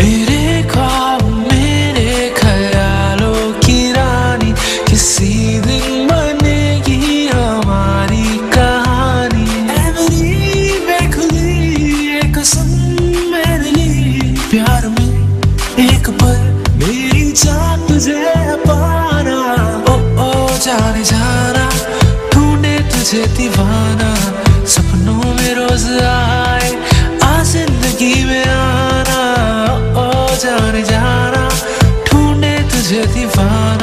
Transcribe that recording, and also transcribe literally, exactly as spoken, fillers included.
मेरे ख्वाब मेरे ख्यालों की रानी, किसी दिन बनेगी हमारी कहानी। ऐ मेरी बेखुदी ये कसम मैंने ली, प्यार में एक पल मेरी जान तुझे पाना। ओ ओ जाने जाना ढूंढे तुझे दीवाना, सपनों में रोज आए आ जिंदगी में आना। ओ जाने जाना ढूंढे तुझे दीवाना।